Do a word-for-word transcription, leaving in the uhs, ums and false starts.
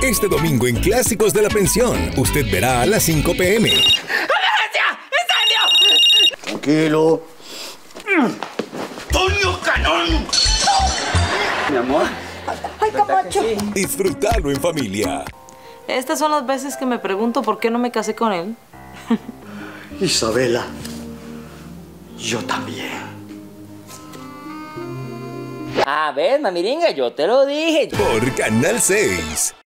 Este domingo en Clásicos de la Pensión, usted verá a las cinco p m ¡Emergencia! ¡Incendio! Tranquilo. ¡Toño Canón! Mi amor. ¡Ay, Camacho! Sí. Disfrútalo en familia. Estas son las veces que me pregunto por qué no me casé con él. Isabela, yo también. A ver, mamiringa, yo te lo dije. Por Canal seis.